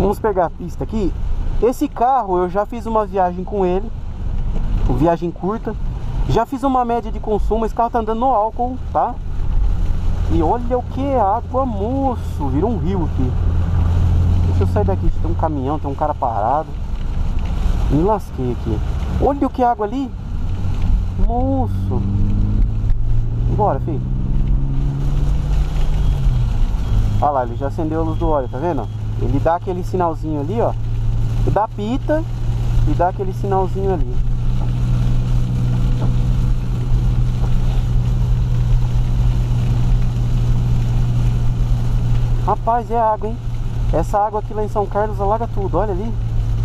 Vamos pegar a pista aqui. Esse carro eu já fiz uma viagem com ele, uma viagem curta. Já fiz uma média de consumo. Esse carro tá andando no álcool, tá? E olha o que é água, moço. Virou um rio aqui. Deixa eu sair daqui. Tem um caminhão, tem um cara parado. Me lasquei aqui. Olha o que é água ali, moço. Bora, filho. Olha lá, ele já acendeu a luz do óleo, tá vendo? Ele dá aquele sinalzinho ali, ó. Ele dá pita e dá aquele sinalzinho ali. Rapaz, é água, hein? Essa água aqui lá em São Carlos alaga tudo, olha ali.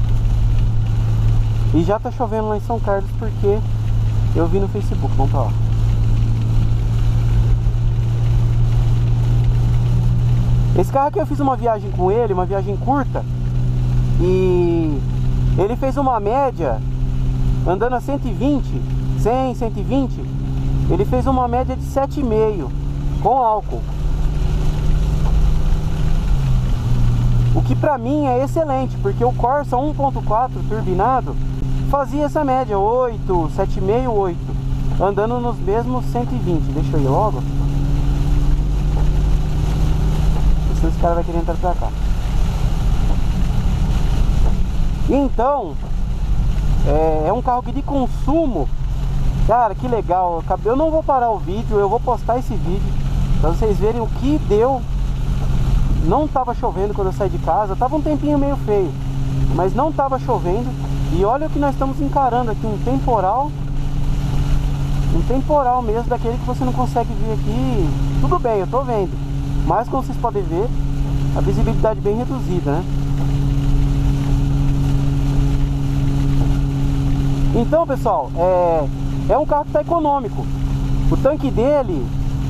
E já tá chovendo lá em São Carlos porque eu vi no Facebook. Vamos pra lá. Esse carro aqui eu fiz uma viagem com ele, uma viagem curta. E ele fez uma média, andando a 120, 100, 120. Ele fez uma média de 7,5 com álcool. O que pra mim é excelente, porque o Corsa 1.4 turbinado fazia essa média, 8, 7,5, 8, andando nos mesmos 120. Deixa eu ir logo. Senão esse cara vai querer entrar pra cá. Então, é um carro que de consumo, cara, que legal. Eu não vou parar o vídeo, eu vou postar esse vídeo pra vocês verem o que deu. Não tava chovendo quando eu saí de casa, tava um tempinho meio feio, mas não tava chovendo. E olha o que nós estamos encarando aqui, um temporal mesmo, daquele que você não consegue ver aqui. Tudo bem, eu tô vendo, mas como vocês podem ver, a visibilidade bem reduzida, né? Então, pessoal, é um carro que tá econômico. O tanque dele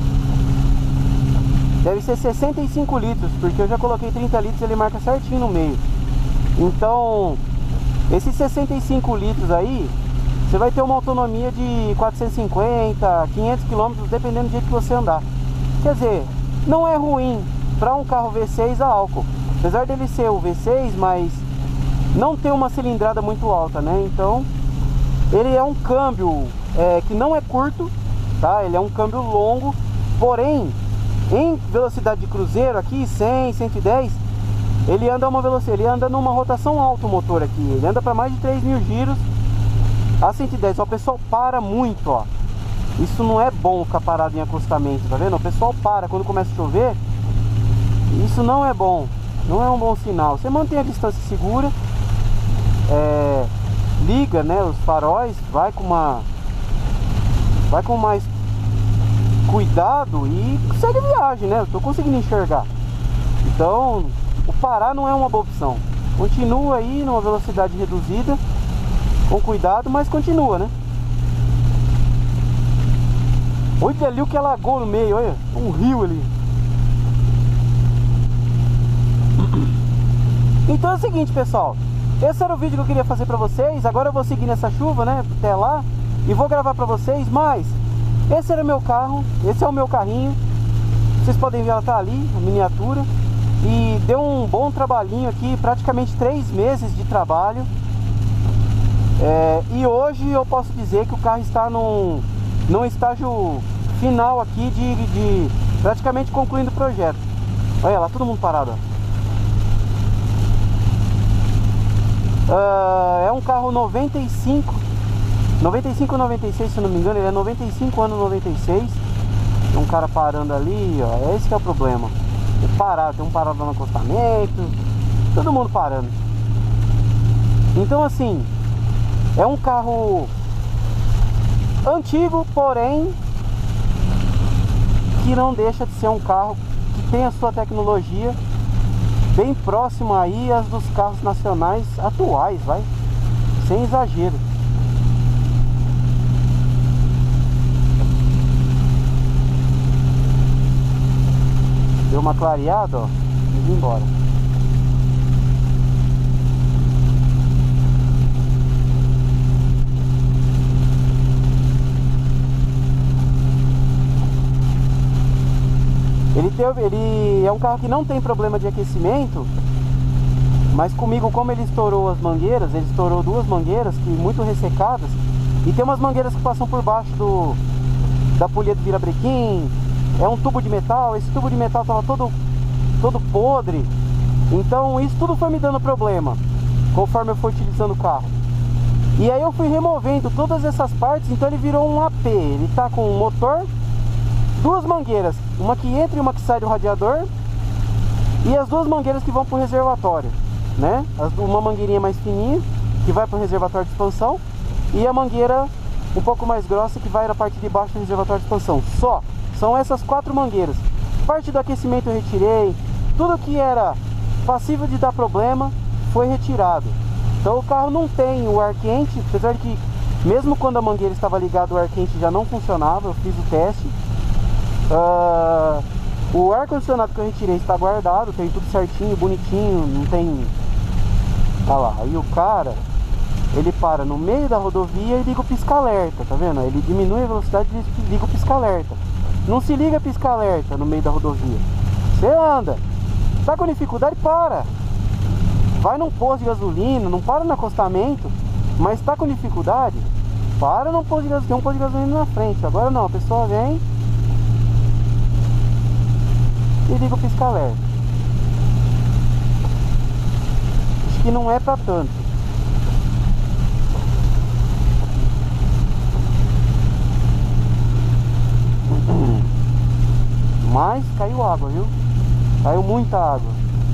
deve ser 65 litros, porque eu já coloquei 30 litros, ele marca certinho no meio. Então, esses 65 litros aí, você vai ter uma autonomia de 450, 500 km, dependendo do jeito que você andar. Quer dizer, não é ruim para um carro V6 a álcool. Apesar dele ser o V6, mas não tem uma cilindrada muito alta, né? Então, ele é um câmbio que não é curto, tá? Ele é um câmbio longo, porém, em velocidade de cruzeiro aqui, 100, 110, ele anda numa rotação alta o motor aqui. Ele anda para mais de 3.000 giros a 110. O pessoal para muito, ó. Isso não é bom ficar parado em acostamento, tá vendo? O pessoal para quando começa a chover. Isso não é bom, não é um bom sinal. Você mantém a distância segura, liga, né, os faróis, vai com mais cuidado e segue a viagem, né? Eu tô conseguindo enxergar. Então, o parar não é uma boa opção. Continua aí numa velocidade reduzida, com cuidado, mas continua, né? Olha ali o que alagou no meio, olha, um rio ali. Então é o seguinte, pessoal, esse era o vídeo que eu queria fazer pra vocês. Agora eu vou seguir nessa chuva, né, até lá, e vou gravar pra vocês. Mas esse era o meu carro, esse é o meu carrinho. Vocês podem ver, ela tá ali, a miniatura. E deu um bom trabalhinho aqui, praticamente 3 meses de trabalho. E hoje eu posso dizer que o carro está num estágio final aqui de praticamente concluindo o projeto. Olha lá, todo mundo parado, ó. É um carro 95 ou 96, se eu não me engano. Ele é 95 ano 96. Tem um cara parando ali, ó. Esse que é o problema. Tem um parado no acostamento, todo mundo parando. Então, assim, é um carro antigo, porém que não deixa de ser um carro que tem a sua tecnologia bem próxima aí às dos carros nacionais atuais, vai, sem exagero. Deu uma clareada, ó, e vim embora. Ele é um carro que não tem problema de aquecimento. Mas comigo, como ele estourou as mangueiras, ele estourou duas mangueiras que muito ressecadas. E tem umas mangueiras que passam por baixo da polia do virabrequim. É um tubo de metal, esse tubo de metal estava todo podre. Então isso tudo foi me dando problema conforme eu fui utilizando o carro. E aí eu fui removendo todas essas partes, então ele virou um AP. Ele tá com um motor, duas mangueiras, uma que entra e uma que sai do radiador, e as duas mangueiras que vão para o reservatório, né? Uma mangueirinha mais fininha que vai para o reservatório de expansão, e a mangueira um pouco mais grossa que vai na parte de baixo do reservatório de expansão. Só, são essas 4 mangueiras. Parte do aquecimento eu retirei, tudo que era passível de dar problema foi retirado. Então o carro não tem o ar quente, apesar de que mesmo quando a mangueira estava ligada o ar quente já não funcionava, eu fiz o teste. O ar condicionado que eu retirei está guardado, tem tudo certinho, bonitinho, não tem... Olha lá, aí o cara, ele para no meio da rodovia e liga o pisca-alerta, tá vendo? Ele diminui a velocidade e liga o pisca-alerta. Não se liga pisca-alerta no meio da rodovia. Você anda, tá com dificuldade, para. Vai num posto de gasolina, não para no acostamento, mas tá com dificuldade, para num posto de gasolina, tem um posto de gasolina na frente. Agora não, a pessoa vem e liga o pisca-alerta. Acho que não é pra tanto. Mas caiu água, viu? Caiu muita água.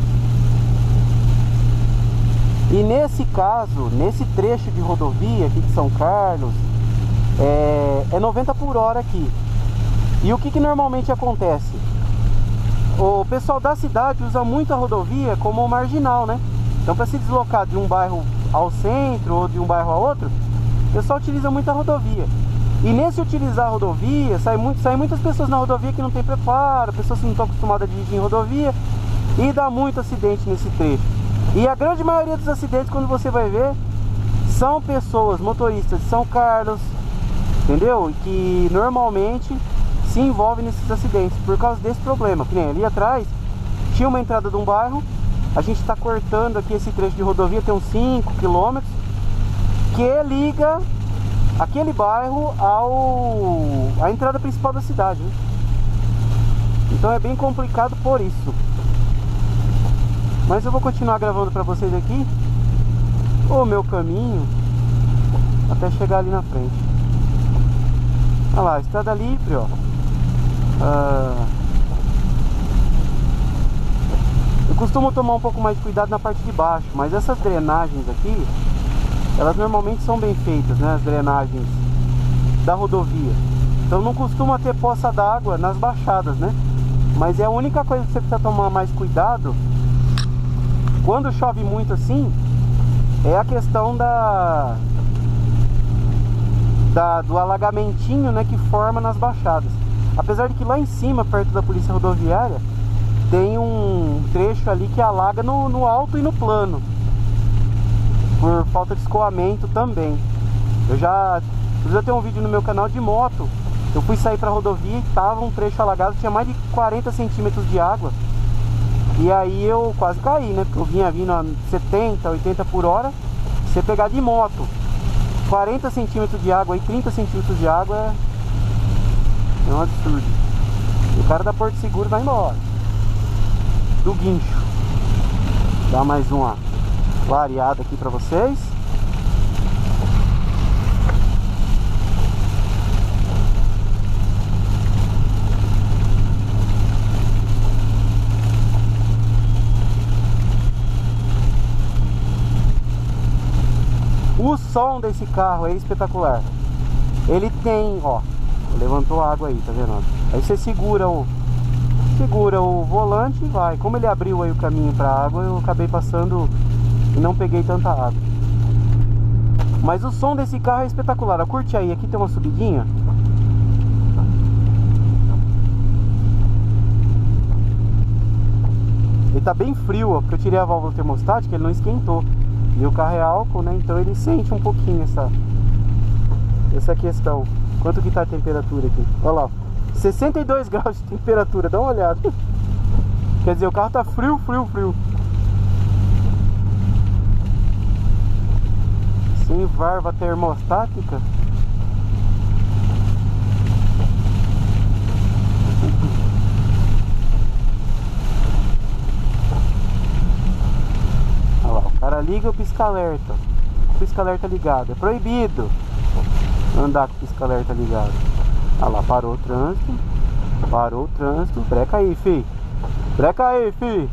E nesse caso, nesse trecho de rodovia aqui de São Carlos, é 90 por hora aqui. E o que normalmente acontece? O pessoal da cidade usa muito a rodovia como marginal, né? Então para se deslocar de um bairro ao centro ou de um bairro a outro, o pessoal utiliza muito a rodovia. E nesse utilizar a rodovia, saem muitas pessoas na rodovia que não tem preparo, pessoas que não estão acostumadas a dirigir em rodovia, e dá muito acidente nesse trecho. E a grande maioria dos acidentes, quando você vai ver, são pessoas, motoristas de São Carlos, entendeu? Que normalmente se envolvem nesses acidentes por causa desse problema. Que nem ali atrás tinha uma entrada de um bairro, a gente está cortando aqui esse trecho de rodovia, tem uns 5 km, que liga aquele bairro à entrada principal da cidade, né? Então é bem complicado por isso. Mas eu vou continuar gravando para vocês aqui o meu caminho até chegar ali na frente. Olha lá, estrada livre, ó. Eu costumo tomar um pouco mais de cuidado na parte de baixo, mas essas drenagens aqui, elas normalmente são bem feitas, né? As drenagens da rodovia. Então não costuma ter poça d'água nas baixadas, né? Mas é a única coisa que você precisa tomar mais cuidado quando chove muito assim, é a questão do alagamentinho, né, que forma nas baixadas. Apesar de que lá em cima, perto da polícia rodoviária, tem um trecho ali que alaga no alto e no plano, por falta de escoamento também. Eu tenho um vídeo no meu canal de moto. Eu fui sair para a rodovia e tava um trecho alagado, tinha mais de 40 centímetros de água. E aí eu quase caí, né? Porque eu vinha vindo a 70, 80 por hora. Você pegar de moto 40 centímetros de água e 30 centímetros de água é um absurdo. E o cara da Porto Seguro vai embora do guincho. Dá mais uma clareada aqui pra vocês. O som desse carro é espetacular. Ele tem, ó, levantou a água aí, tá vendo? Aí você segura o volante e vai. Como ele abriu aí o caminho pra água, eu acabei passando e não peguei tanta água. Mas o som desse carro é espetacular. Ó, curte aí, aqui tem uma subidinha. Ele tá bem frio, ó, porque eu tirei a válvula termostática, ele não esquentou. E o carro é álcool, né? Então ele sente um pouquinho essa questão. Quanto que tá a temperatura aqui? Olha lá, 62 graus de temperatura, dá uma olhada. Quer dizer, o carro tá frio, frio, frio. sem válvula termostática. Olha lá, o cara liga o pisca-alerta. O pisca-alerta ligado. É proibido andar com o pisca-alerta ligado. Olha lá, parou o trânsito. Parou o trânsito. Breca aí, fi. Breca aí, fi.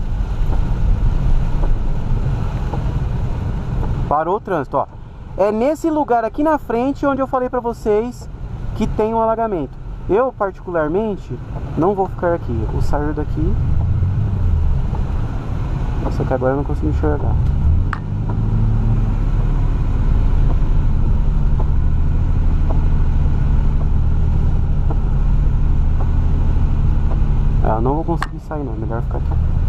Parou o trânsito, ó. É nesse lugar aqui na frente onde eu falei pra vocês que tem um alagamento. Eu, particularmente, não vou ficar aqui. Eu vou sair daqui. Nossa, que agora eu não consigo enxergar. Eu não vou conseguir sair não, melhor ficar aqui.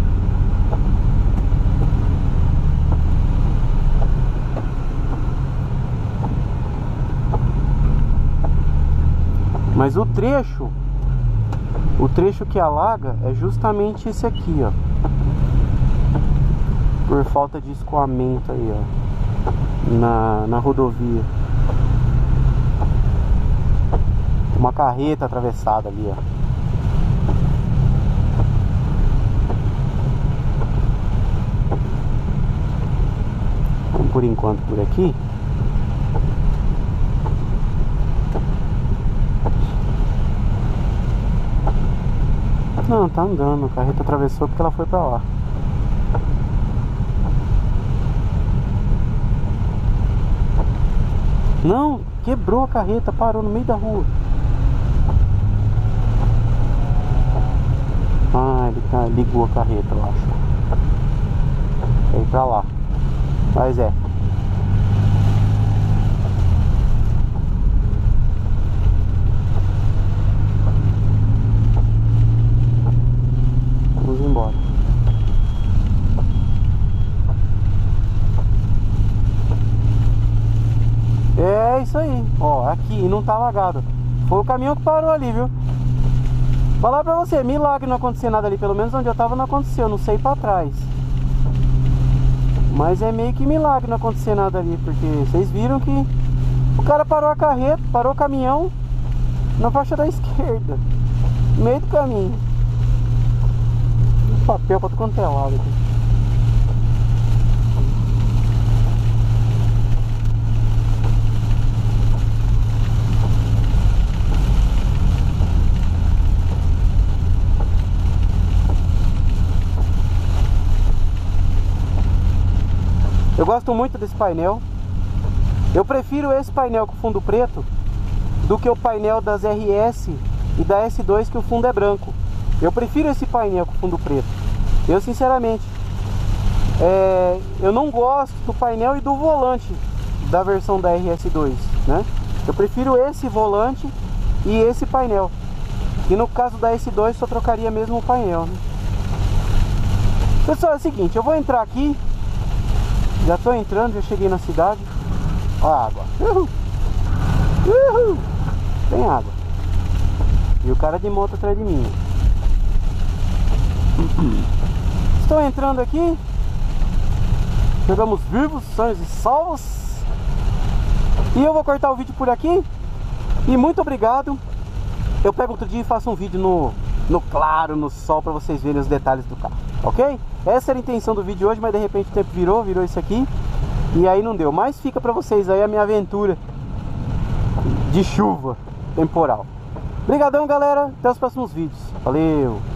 Mas o trecho que alaga é justamente esse aqui, ó. Por falta de escoamento aí, ó, na rodovia. Uma carreta atravessada ali, ó. Vamos por enquanto por aqui. Não, tá andando. A carreta atravessou porque ela foi pra lá. Não, quebrou a carreta, parou no meio da rua. Ah, ele ligou a carreta, eu acho. Quer ir pra lá. Mas é. Vamos embora. É isso aí. Ó, aqui não tá alagado. Foi o caminhão que parou ali, viu? Falar pra você, milagre não acontecer nada ali. Pelo menos onde eu tava não aconteceu, não sei pra trás. Mas é meio que milagre não acontecer nada ali. Porque vocês viram que o cara parou a carreta, parou o caminhão na faixa da esquerda, no meio do caminho. Papel pra tu quanto é lado aqui. Eu gosto muito desse painel. Eu prefiro esse painel com fundo preto do que o painel das RS e da S2 que o fundo é branco. Eu prefiro esse painel com fundo preto. Eu sinceramente eu não gosto do painel e do volante da versão da RS2, né? Eu prefiro esse volante e esse painel. E no caso da S2 só trocaria mesmo o painel, né? Pessoal, é o seguinte, eu vou entrar aqui. Já tô entrando, já cheguei na cidade. Ó a água. Uhul. Uhul. Tem água. E o cara de moto atrás de mim. Estou entrando aqui. Chegamos vivos, sãos e salvos. E eu vou cortar o vídeo por aqui. E muito obrigado. Eu pego outro dia e faço um vídeo no claro, no sol, para vocês verem os detalhes do carro, ok? Essa era a intenção do vídeo hoje, mas de repente o tempo virou isso aqui. E aí não deu. Mas fica para vocês aí a minha aventura de chuva temporal. Obrigadão, galera. Até os próximos vídeos. Valeu!